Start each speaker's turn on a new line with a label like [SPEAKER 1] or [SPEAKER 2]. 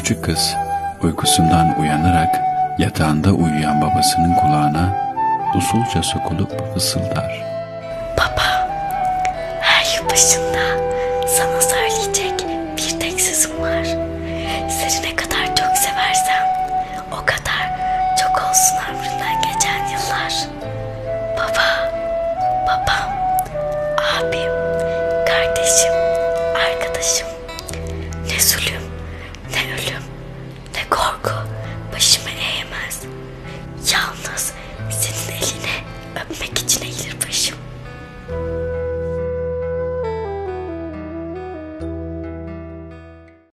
[SPEAKER 1] Küçük kız uykusundan uyanarak yatağında uyuyan babasının kulağına usulca sokulup fısıldar.
[SPEAKER 2] Baba, her yılbaşında sana söyleyecek bir tek sözüm var. Seni ne kadar